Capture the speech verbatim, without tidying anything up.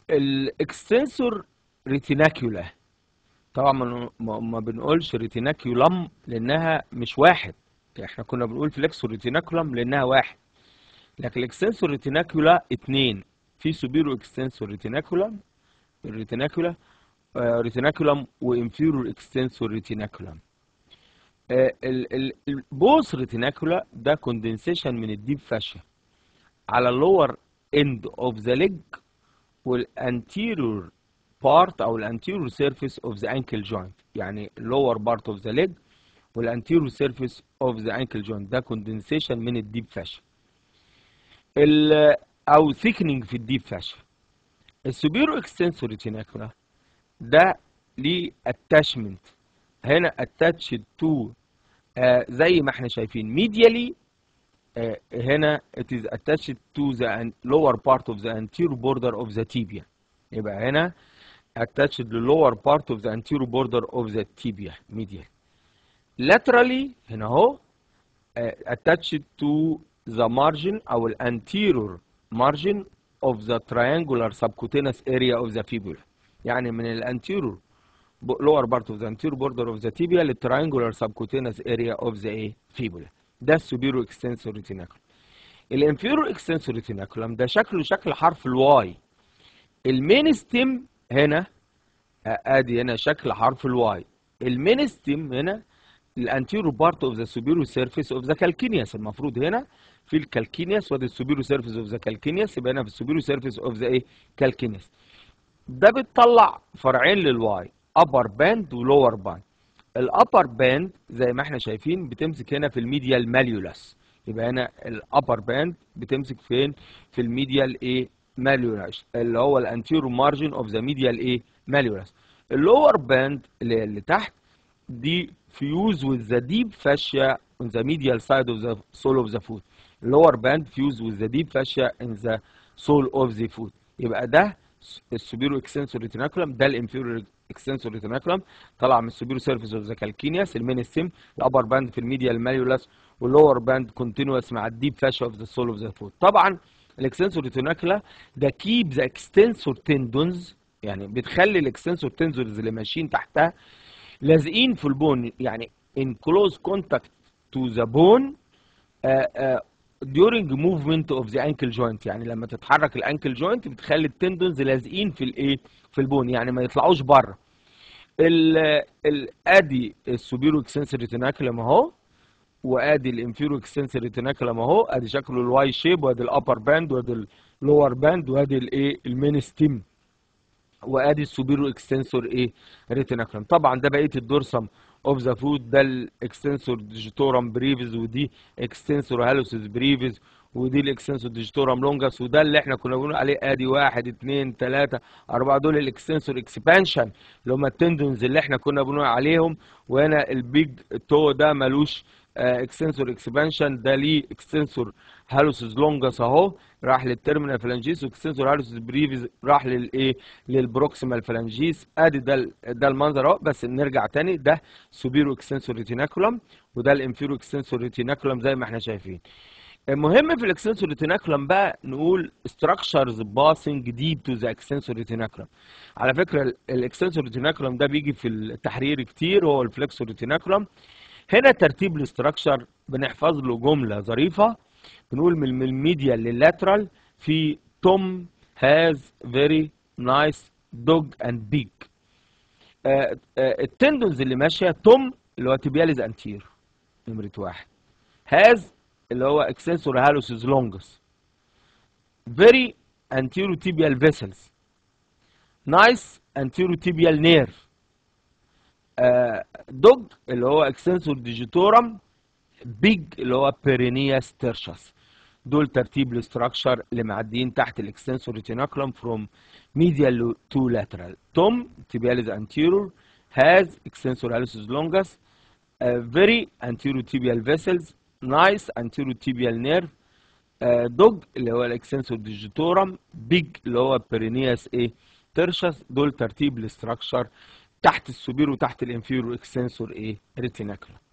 الاكستنسور ريتيناكيولا، طبعا ما ما- ما بنقولش ريتيناكيولم لانها مش واحد، احنا كنا بنقول فليكسور ريتيناكولم لانها واحد، لكن الاكستنسور ريتيناكيولا اتنين، في سوبيرو اكستنسور ريتيناكولم الريتيناكولا ريتيناكولم وانفيرور اكستنسور ريتيناكولم. البوث ريتيناكولا ده كوندنسيشن من الديب فاشيا على اللور اند اوف ذا ليج والانتيرور بارت او الانتيرور سيرفيس اوف ذا انكل جوينت، يعني اللور بارت اوف ذا ليج والانتيرور سيرفيس اوف ذا انكل جوينت، ده كوندنسيشن من الديب فاشيا او ثيكنينج في الديب فاشيا. السوبيرو اكستنسور ريتيناكولا ده ليه اتاشمنت هنا اتاتشد تو زي ما احنا شايفين ميديالي، آه هنا it is attached to the lower part of the anterior border of the tibia، يبقى هنا attached to the lower part of the anterior border of the tibia medial. laterally هنا اهو آه attached to the margin او anterior margin of the triangular subcutaneous area of the fibula، يعني من الانتيرور lower part of the anterior border of the tibia للtriangular subcutaneous area of the fibula، ده السوبيرو اكستنسور ريتيناكولم. الانفيرور اكستنسور ريتيناكولم ده شكله شكل حرف الواي. المين ستيم هنا ادي هنا شكل حرف الواي، المين ستيم هنا الانتيرور بارت اوف ذا سوبيرو سيرفيس اوف ذا كالكينياس، المفروض هنا في الكالكينياس وادي السوبيرو سيرفيس اوف ذا كالكينياس، يبقى هنا في السوبيرو سيرفيس اوف ذا ايه كالكينياس. ده بتطلع فرعين للواي، ابر باند ولور باند. الابر باند زي ما احنا شايفين بتمسك هنا في الميديال ماليولاس، يبقى هنا الابر باند بتمسك فين؟ في الميديال ايه ماليولاس اللي هو الانتيرو مارجن اوف ذا ميديال ايه ماليولاس. اللور باند اللي, اللي تحت دي فيوز with the deep fascia on the medial side of the sole of the foot. lower band fused with the deep fascia in the sole of the foot. يبقى ده السوبيرو اكستنسور ريتيناكولم، ده الانفيرور اكستنسور ريتيناكولم طلع من السوبيرو سيرفيس اوف ذا كالكينياس، المين ستيم، الابر باند في الميديال ماليولاس، واللور باند كونتينوس مع الديب فاشيا اوف ذا سول اوف ذا فوت. طبعا الاكستنسور ريتيناكولا ده كيب ذا اكستنسور تندونز، يعني بتخلي الاكستنسور تندونز اللي ماشيين تحتها لازقين في البون، يعني in close contact to the bone uh, uh, during movement of the ankle joint، يعني لما تتحرك الانكل جوينت بتخلي التندونز لازقين في الايه في البون، يعني ما يطلعوش بره. ال ادي السوبيرو اكستنسور ريتيناكولم اهو، وادي الانفيرو اكستنسور ريتيناكولم اهو، ادي شكله الواي شيب، وادي الابر باند، وادي اللور باند، وادي الايه المين ستيم، وادي السوبيرو اكستنسور ايه ريتيناكولم. طبعا ده بقيه الدورسم اوف ذا فوت، ده الاكستنسور ديجيتورم بريفيز، ودي اكستنسور هالوسيس بريفيز، ودي الاكستنسور ديجيتورم لونجاس، وده اللي احنا كنا بنقول عليه ادي واحد اثنين ثلاثه اربعه، دول الاكستنسور اكسبانشن اللي هم التندونز اللي احنا كنا بنقول عليهم. وهنا البيج تو ده ملوش اكستنسور اكسبانشن، ده ليه اكستنسور هالوسيس لونجاس اهو راح للتيرمينال فلانجيس، واكستنسور هالوسيس بريفيز راح للايه للبروكسيمال فلانجيس. ادي ده ده المنظر اهو. بس نرجع تاني، ده سوبيرو اكستنسور ريتيناكولم، وده الانفيرو اكستنسور ريتيناكولم زي ما احنا شايفين. المهم في الاكستنسور ريتيناكولم بقى نقول structures passing deep to the extensor retinaculum. على فكره الاكستنسور ريتيناكولم ده بيجي في التحرير كتير، هو الفلكسور ريتيناكولم. هنا ترتيب الاستراكشر بنحفظ له جمله ظريفه، بنقول من الميديال لللاترال في توم هاز فيري نايس دوج اند بيج. التندونز اللي ماشيه توم اللي هو تيبياليز انتير نمره واحد، هاز اللي هو اكسنسور هالوسيس لونجس، فيري انتيرو تيبيال فيسلز، نايس انتيرو تيبيال نيرف، دوج اللي هو اكسنسور ديجيتورم، بيج اللي هو بيرينياس تيرشس. دول ترتيب الاستراكشر اللي معديين تحت الاكستنسور ريتيناكولم فروم ميديال تو لاترال. توم تيبياليز انتيرور، هاز اكستنسور هالوسيس لونجس، فيري انتيرو تيبيال فيسلز، نايس انتيرو تيبيال نيرف، دوج اللي هو الاكستنسور ديجيتورم، بيج اللي هو بيرينياس ايه تيرشس. دول ترتيب الاستراكشر تحت السوبير وتحت الانفيرو اكستنسور ايه ريتيناكولم.